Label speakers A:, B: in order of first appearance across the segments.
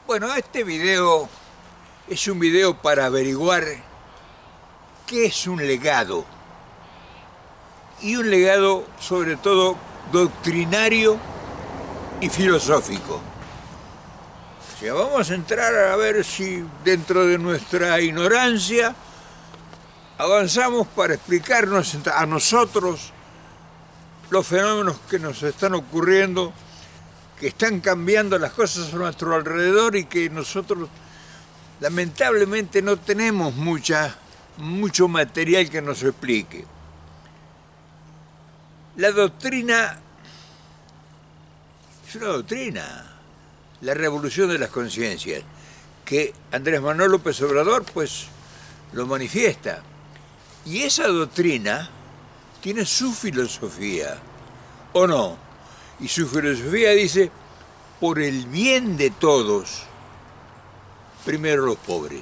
A: Bueno, este video es un video para averiguar qué es un legado. Y un legado sobre todo doctrinario y filosófico. O sea, vamos a entrar a ver si dentro de nuestra ignorancia avanzamos para explicarnos a nosotros los fenómenos que nos están ocurriendo, que están cambiando las cosas a nuestro alrededor y que nosotros lamentablemente no tenemos mucho material que nos explique. La doctrina es una doctrina, la revolución de las conciencias, que Andrés Manuel López Obrador pues lo manifiesta. Y esa doctrina tiene su filosofía, ¿o no? Y su filosofía dice, por el bien de todos, primero los pobres.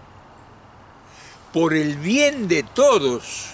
A: Por el bien de todos.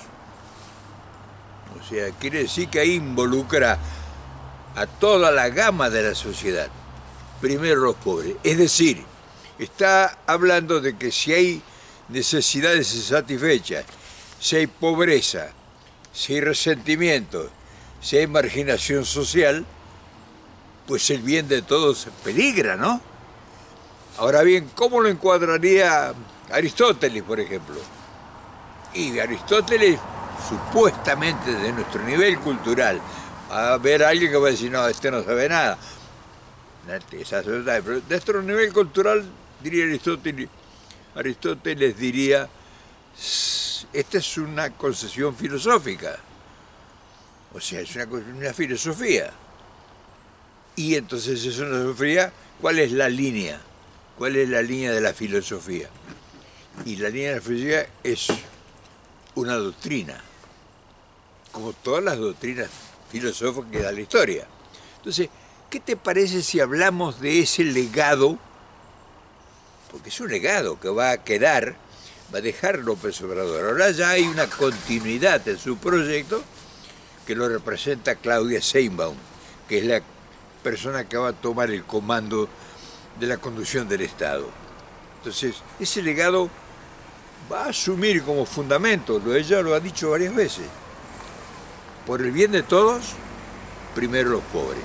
A: O sea, quiere decir que ahí involucra a toda la gama de la sociedad. Primero los pobres. Es decir, está hablando de que si hay necesidades insatisfechas, si hay pobreza, si hay resentimiento, si hay marginación social, pues el bien de todos peligra, ¿no? Ahora bien, ¿cómo lo encuadraría Aristóteles, por ejemplo? Y Aristóteles, supuestamente de nuestro nivel cultural, va a haber alguien que va a decir, no, este no sabe nada. Pero de nuestro nivel cultural, diría Aristóteles diría, esta es una concesión filosófica. O sea, es una filosofía. Y entonces es una filosofía, ¿cuál es la línea? ¿Cuál es la línea de la filosofía? Y la línea de la filosofía es una doctrina, como todas las doctrinas filosóficas que da la historia. Entonces, ¿qué te parece si hablamos de ese legado? Porque es un legado que va a quedar, va a dejar López Obrador. Ahora ya hay una continuidad en su proyecto que lo representa Claudia Sheinbaum, que es la persona que va a tomar el comando de la conducción del Estado. Entonces, ese legado va a asumir como fundamento, ella lo ha dicho varias veces, por el bien de todos, primero los pobres.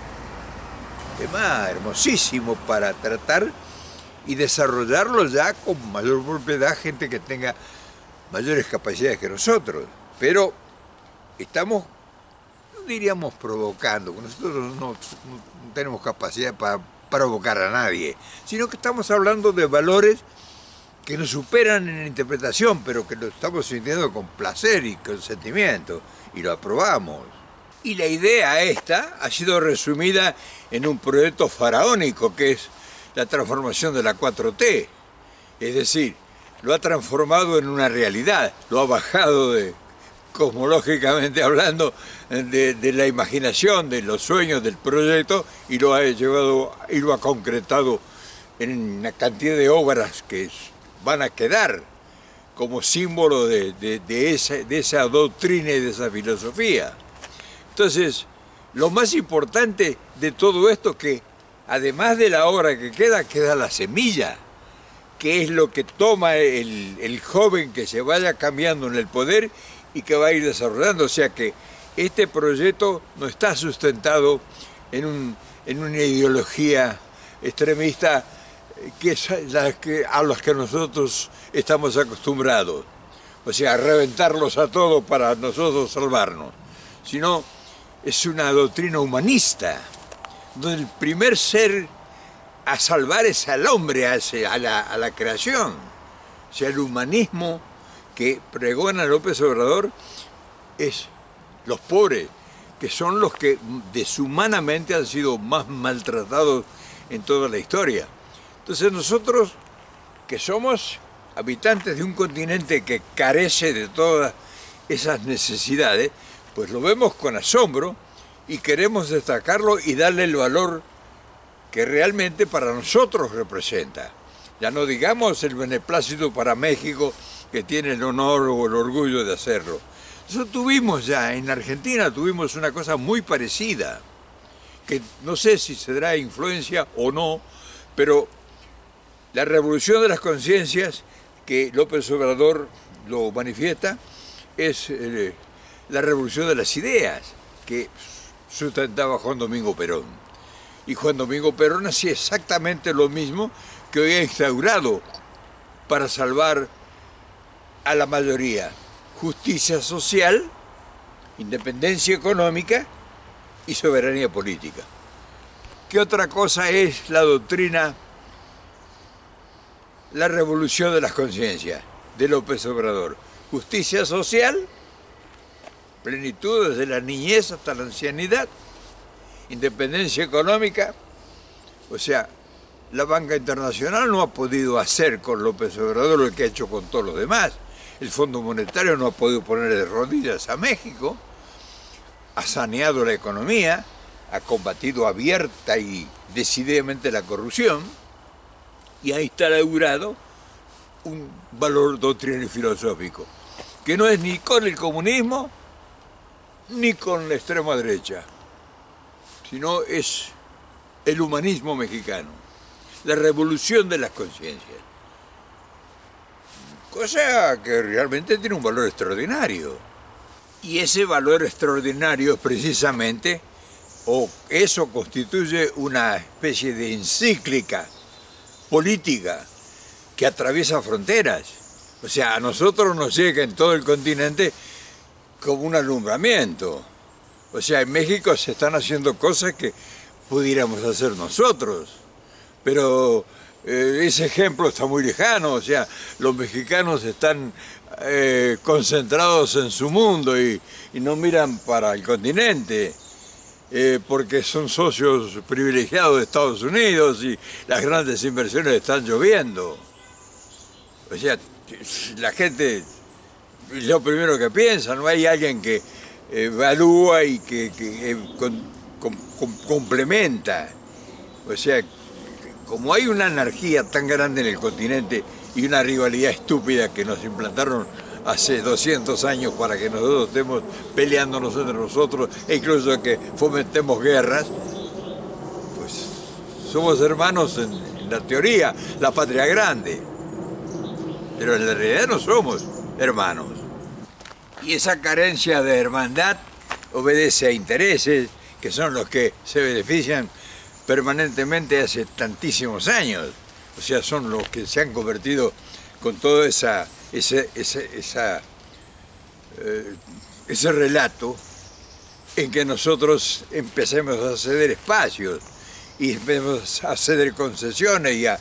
A: Tema hermosísimo para tratar y desarrollarlo ya con mayor propiedad, gente que tenga mayores capacidades que nosotros. Pero estamos, no diríamos provocando, nosotros no tenemos capacidad para provocar a nadie, sino que estamos hablando de valores que nos superan en la interpretación, pero que lo estamos sintiendo con placer y con sentimiento, y lo aprobamos. Y la idea esta ha sido resumida en un proyecto faraónico, que es la transformación de la 4T. Es decir, lo ha transformado en una realidad, lo ha bajado cosmológicamente hablando, de la imaginación, de los sueños del proyecto, y lo ha llevado y lo ha concretado en una cantidad de obras que van a quedar como símbolo de esa doctrina y de esa filosofía. Entonces, lo más importante de todo esto es que, además de la obra que queda la semilla, que es lo que toma el joven que se vaya cambiando en el poder y que va a ir desarrollando. O sea que este proyecto no está sustentado en una ideología extremista a los que nosotros estamos acostumbrados. O sea, a reventarlos a todos para nosotros salvarnos. Sino es una doctrina humanista, donde el primer ser a salvar es al hombre, a la creación. O sea, el humanismo que pregona López Obrador es los pobres, que son los que deshumanamente han sido más maltratados en toda la historia. Entonces nosotros, que somos habitantes de un continente que carece de todas esas necesidades, pues lo vemos con asombro y queremos destacarlo y darle el valor que realmente para nosotros representa. Ya no digamos el beneplácito para México, que tiene el honor o el orgullo de hacerlo. Nosotros tuvimos ya, en Argentina tuvimos una cosa muy parecida, que no sé si se dará influencia o no, pero La revolución de las conciencias que López Obrador lo manifiesta es la revolución de las ideas que sustentaba Juan Domingo Perón. Y Juan Domingo Perón hacía exactamente lo mismo que hoy ha instaurado para salvar a la mayoría: justicia social, independencia económica y soberanía política. ¿Qué otra cosa es la doctrina, la revolución de las conciencias de López Obrador? Justicia social, plenitud desde la niñez hasta la ancianidad, independencia económica. O sea, la banca internacional no ha podido hacer con López Obrador lo que ha hecho con todos los demás. El Fondo Monetario no ha podido poner de rodillas a México, ha saneado la economía, ha combatido abierta y decididamente la corrupción y ha instaurado un valor doctrinario y filosófico que no es ni con el comunismo ni con la extrema derecha, sino es el humanismo mexicano, la revolución de las conciencias. Cosa que realmente tiene un valor extraordinario. Y ese valor extraordinario es precisamente, o eso constituye una especie de encíclica política que atraviesa fronteras. O sea, a nosotros nos llega en todo el continente como un alumbramiento. O sea, en México se están haciendo cosas que pudiéramos hacer nosotros, pero ese ejemplo está muy lejano. O sea, los mexicanos están concentrados en su mundo y no miran para el continente, porque son socios privilegiados de Estados Unidos y las grandes inversiones están lloviendo. O sea, la gente, lo primero que piensa, no hay alguien que evalúa y que complementa. O sea, como hay una anarquía tan grande en el continente y una rivalidad estúpida que nos implantaron hace 200 años para que nosotros estemos peleándonos entre nosotros e incluso que fomentemos guerras, pues somos hermanos en la teoría, la patria grande, pero en la realidad no somos hermanos. Y esa carencia de hermandad obedece a intereses que son los que se benefician permanentemente hace tantísimos años. O sea, son los que se han convertido con todo ese relato en que nosotros empecemos a ceder espacios y empecemos a ceder concesiones y a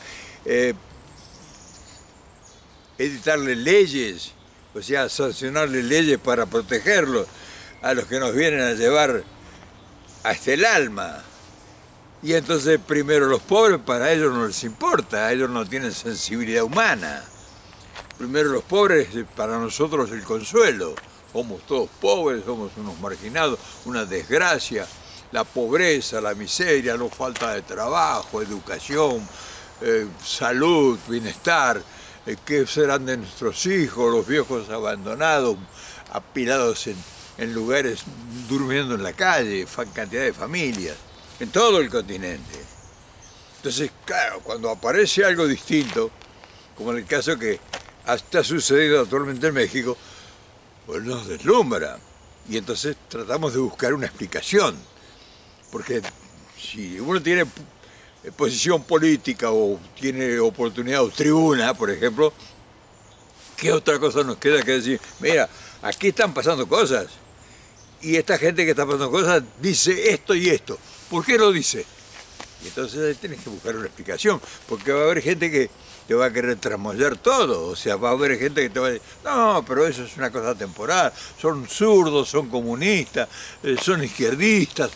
A: editarle leyes, o sea, sancionarle leyes para protegerlos a los que nos vienen a llevar hasta el alma. Y entonces primero los pobres, para ellos no les importa, ellos no tienen sensibilidad humana. Primero los pobres, para nosotros el consuelo. Somos todos pobres, somos unos marginados, una desgracia. La pobreza, la miseria, la falta de trabajo, educación, salud, bienestar. ¿Qué serán de nuestros hijos, los viejos abandonados, apilados en lugares, durmiendo en la calle, cantidad de familias, en todo el continente? Entonces, claro, cuando aparece algo distinto, como en el caso que está sucediendo actualmente en México, pues nos deslumbra. Y entonces tratamos de buscar una explicación. Porque si uno tiene posición política o tiene oportunidad o tribuna, por ejemplo, ¿qué otra cosa nos queda que decir? Mira, aquí están pasando cosas. Y esta gente que está pasando cosas dice esto y esto. ¿Por qué lo dice? Y entonces ahí tienes que buscar una explicación. Porque va a haber gente que te va a querer trasmoyar todo. O sea, va a haber gente que te va a decir, no, pero eso es una cosa temporal. Son zurdos, son comunistas, son izquierdistas,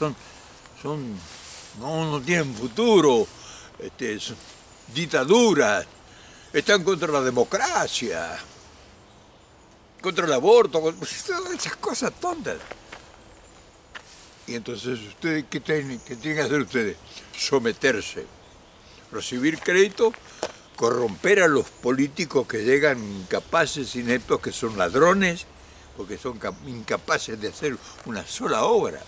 A: no tienen futuro, son dictaduras, están contra la democracia, contra el aborto, todas esas cosas tontas. Y entonces, ¿ustedes qué tienen que hacer ustedes? Someterse, recibir crédito, corromper a los políticos que llegan incapaces, ineptos, que son ladrones, porque son incapaces de hacer una sola obra.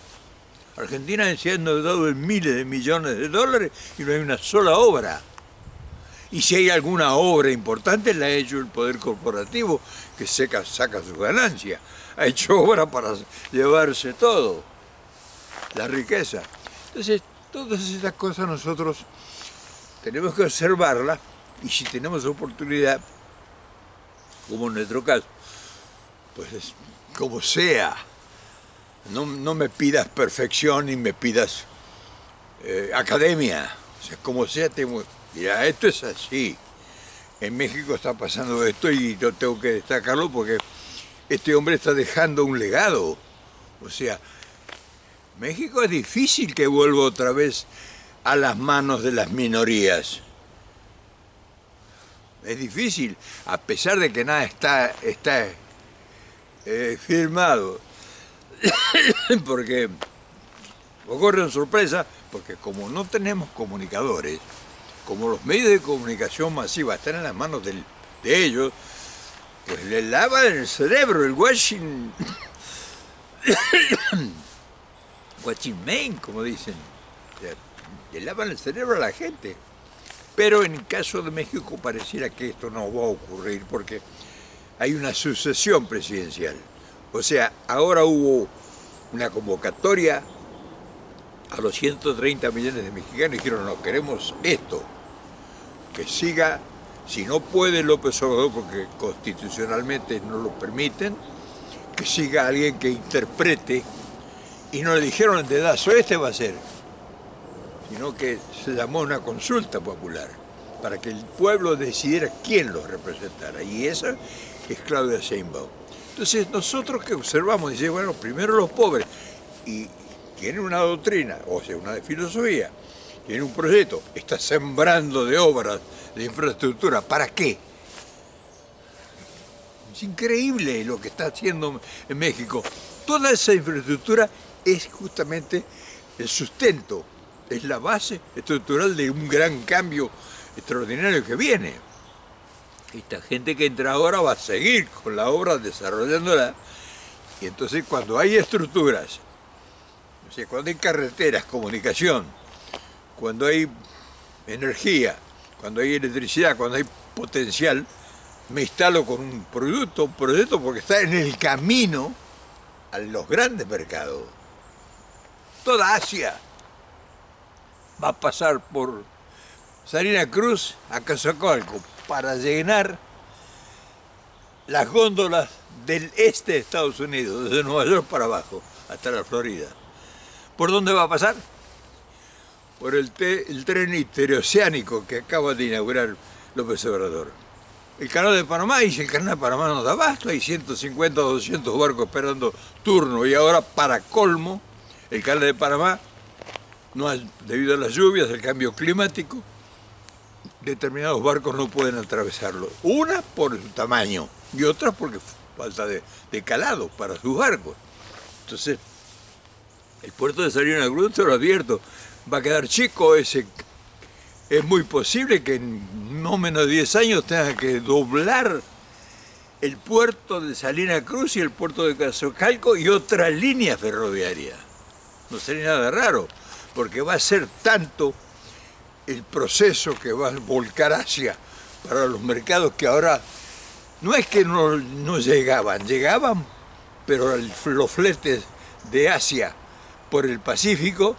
A: Argentina se ha endeudado en miles de millones de dólares y no hay una sola obra. Y si hay alguna obra importante, la ha hecho el poder corporativo que saca su ganancia. Ha hecho obra para llevarse todo, la riqueza. Entonces, todas esas cosas nosotros tenemos que observarlas y si tenemos oportunidad, como en nuestro caso, pues como sea, no me pidas perfección ni me pidas academia, o sea, como sea, mira, esto es así. En México está pasando esto y yo tengo que destacarlo porque este hombre está dejando un legado. O sea, México es difícil que vuelva otra vez a las manos de las minorías. Es difícil, a pesar de que nada está firmado. Porque ocurre una sorpresa, porque como no tenemos comunicadores, como los medios de comunicación masiva están en las manos de ellos, pues le lavan el cerebro, el watching main, como dicen. O sea, le lavan el cerebro a la gente. Pero en el caso de México pareciera que esto no va a ocurrir porque hay una sucesión presidencial. O sea, ahora hubo una convocatoria a los 130 millones de mexicanos y dijeron, no, queremos esto, que siga, si no puede López Obrador, porque constitucionalmente no lo permiten, que siga alguien que interprete, y no le dijeron el dedazo, este va a ser, sino que se llamó una consulta popular, para que el pueblo decidiera quién los representara, y esa es Claudia Sheinbaum. Entonces nosotros que observamos, dice, bueno, primero los pobres, y tiene una doctrina, o sea, una filosofía, tiene un proyecto, está sembrando de obras, de infraestructura, ¿para qué? Es increíble lo que está haciendo en México. Toda esa infraestructura es justamente el sustento, es la base estructural de un gran cambio extraordinario que viene. Esta gente que entra ahora va a seguir con la obra desarrollándola, y entonces cuando hay estructuras, o sea, cuando hay carreteras, comunicación, cuando hay energía, cuando hay electricidad, cuando hay potencial, me instalo con un proyecto porque está en el camino a los grandes mercados. Toda Asia va a pasar por Salina Cruz a Coatzacoalcos para llenar las góndolas del este de Estados Unidos, desde Nueva York para abajo, hasta la Florida. ¿Por dónde va a pasar? Por el tren interoceánico que acaba de inaugurar López Obrador. El canal de Panamá, y si el canal de Panamá no da abasto, hay 150 o 200 barcos esperando turno, y ahora, para colmo, el canal de Panamá, debido a las lluvias, el cambio climático, determinados barcos no pueden atravesarlo. Una por su tamaño y otra porque falta de calado para sus barcos. Entonces, el puerto de Salina Cruz, te lo advierto, va a quedar chico. Es muy posible que en no menos de 10 años tenga que doblar el puerto de Salina Cruz y el puerto de Coatzacoalcos y otra línea ferroviaria. No sería nada raro, porque va a ser tanto el proceso que va a volcar Asia para los mercados que ahora no es que no llegaban, pero los fletes de Asia por el Pacífico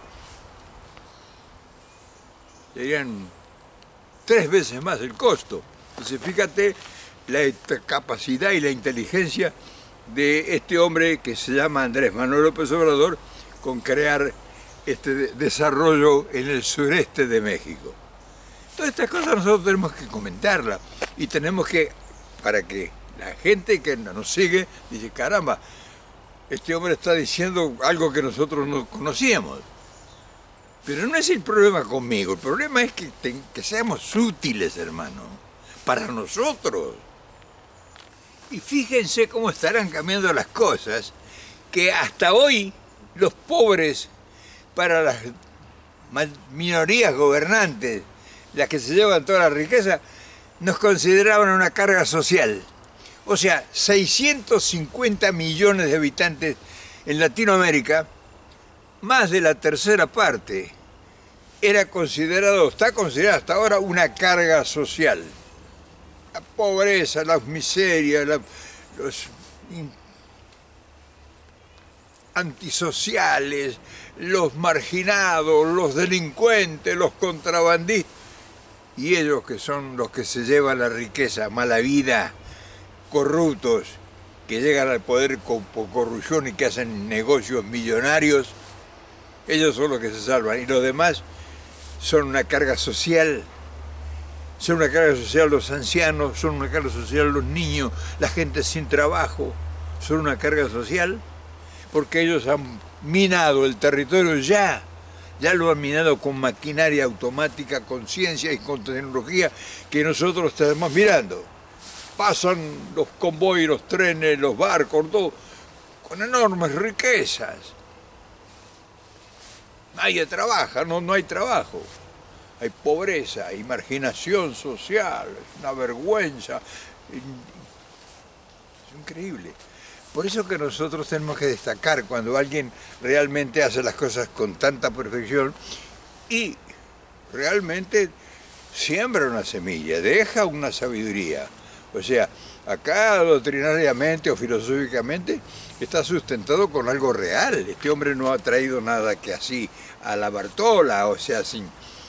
A: serían 3 veces más el costo. Entonces fíjate la capacidad y la inteligencia de este hombre que se llama Andrés Manuel López Obrador con crear este desarrollo en el sureste de México. Todas estas cosas nosotros tenemos que comentarlas y tenemos que, para que la gente que nos sigue, dice, caramba, este hombre está diciendo algo que nosotros no conocíamos. Pero no es el problema conmigo, el problema es que seamos útiles, hermano, para nosotros. Y fíjense cómo estarán cambiando las cosas, que hasta hoy los pobres, para las minorías gobernantes, las que se llevan toda la riqueza, nos consideraban una carga social. O sea, 650 millones de habitantes en Latinoamérica, más de la tercera parte está considerado hasta ahora una carga social. La pobreza, las miserias, los antisociales, los marginados, los delincuentes, los contrabandistas, y ellos que son los que se llevan la riqueza, mala vida, corruptos, que llegan al poder por corrupción y que hacen negocios millonarios, ellos son los que se salvan, y los demás son una carga social. Son una carga social los ancianos, son una carga social los niños, la gente sin trabajo, son una carga social porque ellos han minado el territorio ya lo han minado con maquinaria automática, con ciencia y con tecnología que nosotros estamos mirando. Pasan los convoyes, los trenes, los barcos, todo, con enormes riquezas. Nadie trabaja, no hay trabajo. Hay pobreza, hay marginación social, es una vergüenza. Es increíble. Por eso que nosotros tenemos que destacar cuando alguien realmente hace las cosas con tanta perfección y realmente siembra una semilla, deja una sabiduría. O sea, acá doctrinariamente o filosóficamente está sustentado con algo real. Este hombre no ha traído nada que así a la Bartola, o sea, sin...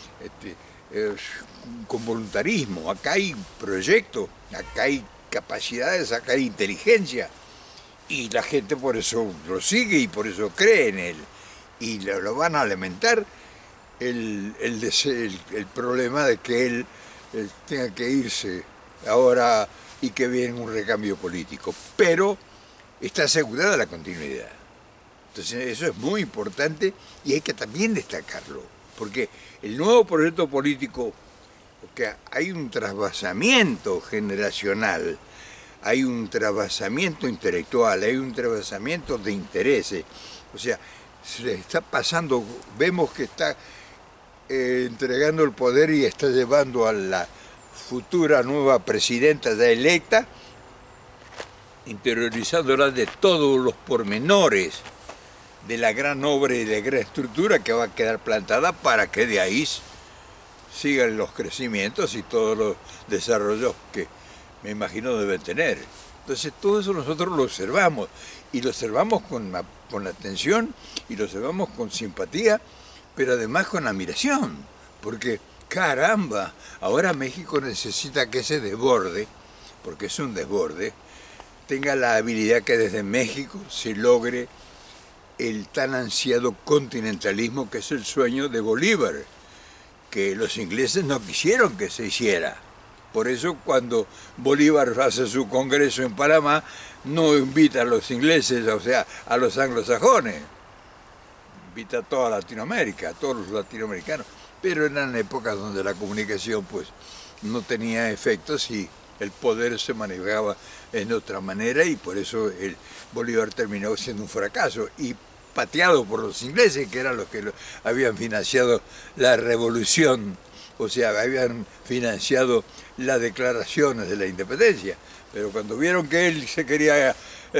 A: con voluntarismo. Acá hay proyectos, acá hay capacidades, acá hay inteligencia y la gente por eso lo sigue y por eso cree en él y lo van a alimentar el problema de que él tenga que irse ahora y que viene un recambio político, pero está asegurada la continuidad. Entonces eso es muy importante y hay que también destacarlo, porque el nuevo proyecto político, porque hay un trasvasamiento generacional, hay un trasvasamiento intelectual, hay un trasvasamiento de intereses, o sea, se le está pasando, vemos que está entregando el poder y está llevando a la futura nueva presidenta ya electa, interiorizándola de todos los pormenores de la gran obra y de la gran estructura que va a quedar plantada para que de ahí sigan los crecimientos y todos los desarrollos que me imagino deben tener. Entonces todo eso nosotros lo observamos y lo observamos con atención y lo observamos con simpatía, pero además con admiración, porque caramba, ahora México necesita que ese desborde, porque es un desborde, tenga la habilidad que desde México se logre el tan ansiado continentalismo que es el sueño de Bolívar, que los ingleses no quisieron que se hiciera. Por eso cuando Bolívar hace su congreso en Panamá, no invita a los ingleses, o sea, a los anglosajones, invita a toda Latinoamérica, a todos los latinoamericanos, pero eran épocas donde la comunicación pues no tenía efectos y el poder se manejaba en otra manera y por eso el Bolívar terminó siendo un fracaso y pateado por los ingleses, que eran los que habían financiado la revolución, o sea, habían financiado las declaraciones de la independencia. Pero cuando vieron que él se quería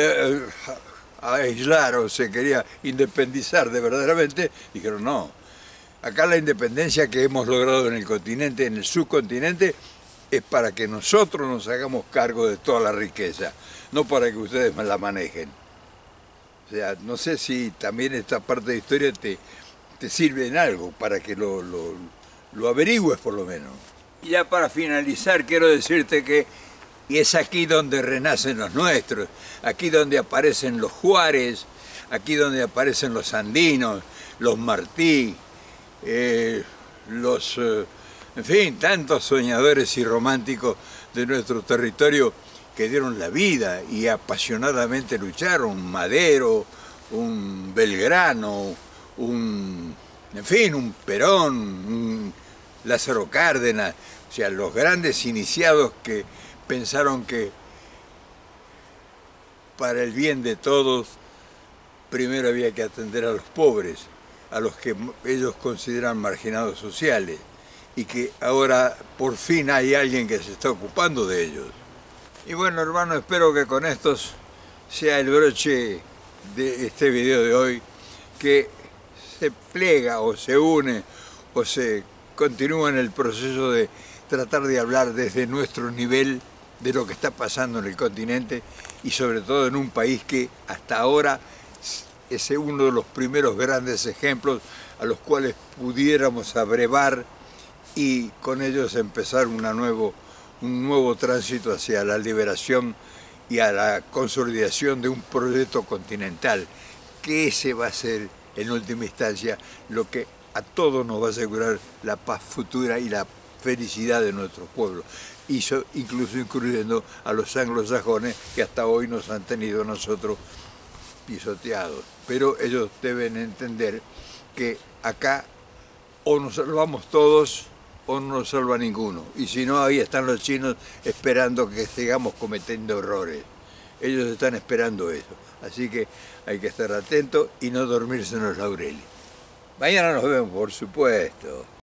A: aislar o se quería independizar de verdaderamente, dijeron no, acá la independencia que hemos logrado en el continente, en el subcontinente, es para que nosotros nos hagamos cargo de toda la riqueza, no para que ustedes la manejen. O sea, no sé si también esta parte de historia te sirve en algo, para que lo averigües por lo menos. Y ya para finalizar quiero decirte que y es aquí donde renacen los nuestros, aquí donde aparecen los Juárez, aquí donde aparecen los andinos, los Martí, en fin, tantos soñadores y románticos de nuestro territorio que dieron la vida y apasionadamente lucharon, un Madero, un Belgrano, en fin, un Perón, un Lázaro Cárdenas, o sea, los grandes iniciados que pensaron que para el bien de todos primero había que atender a los pobres, a los que ellos consideran marginados sociales, y que ahora por fin hay alguien que se está ocupando de ellos. Y bueno, hermano, espero que con estos sea el broche de este video de hoy, que se plega o se une o se continúa en el proceso de tratar de hablar desde nuestro nivel de lo que está pasando en el continente y sobre todo en un país que hasta ahora es uno de los primeros grandes ejemplos a los cuales pudiéramos abrevar y con ellos empezar un nuevo tránsito hacia la liberación y a la consolidación de un proyecto continental, que ese va a ser en última instancia lo que a todos nos va a asegurar la paz futura y la felicidad de nuestro pueblo, incluso incluyendo a los anglosajones que hasta hoy nos han tenido nosotros pisoteados. Pero ellos deben entender que acá o nos salvamos todos o no nos salva ninguno. Y si no, ahí están los chinos esperando que sigamos cometiendo errores. Ellos están esperando eso. Así que hay que estar atentos y no dormirse en los laureles. Mañana nos vemos, por supuesto.